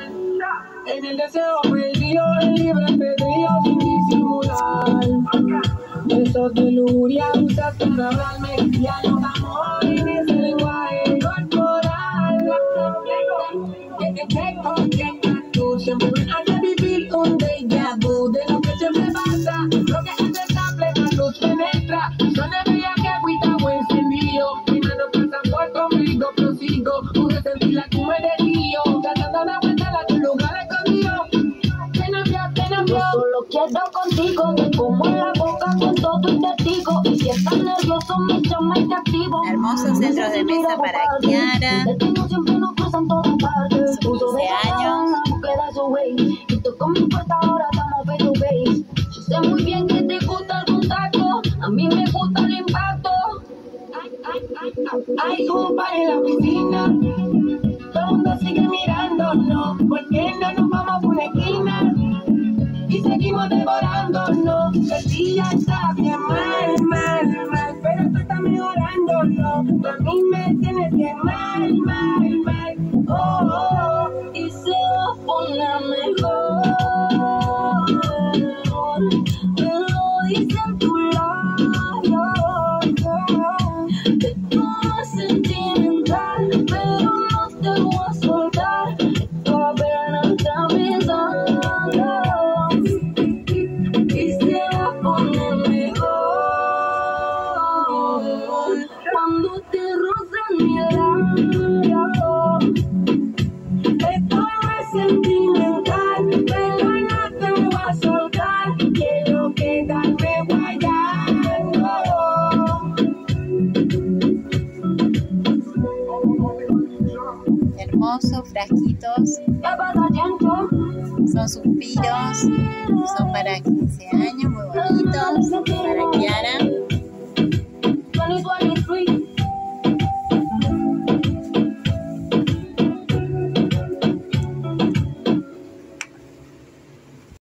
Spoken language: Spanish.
En el deseo perdido, el libre albedrío sin disimular. Besos de lujuria usas para hablarme, ya los amores en ese lenguaje corporal. Tú siempre me haces vivir un déjà vu de lo que siempre pasa. Lo que es desestable, la luz penetra. Son de bella que agüita o encendido. Mi mano pasa por conmigo, prosigo. Pude sentir la cume de tío. Tratando de vuelta a tu lugar escondido. Yo solo quiero contigo. Te como en la boca con todo tu testigo. Y si estás nervioso, me llama y te activo. Hermosos centros de mesa para Kiara. Siempre nos cruzan todas partes. Sus 15 años. Y tú con mi puerta ahora estamos face to face. Yo sé muy bien que te gusta el contacto. A mí me gusta el impacto. Hay un par en la piscina. Todo el mundo sigue mirándonos. ¿Por qué no nos vamos por una esquina? Y seguimos devorándonos. El día está bien mal. Pero tú estás mejorando, no. Tú a mí me tienes bien mal. Y se va a poner mejor. Me lo dicen tus labios. Te tomas sentimental, pero no te voy a soltar. Esto apenas está empezando. Y se va a poner mejor cuando te rozan mi labio. Estoy más sentimental, pero no te voy a soltar. Quiero quedarme guayando. Hermosos frasquitos. Son suspiros. Son para 15 años, muy bonitos. Para Kiara.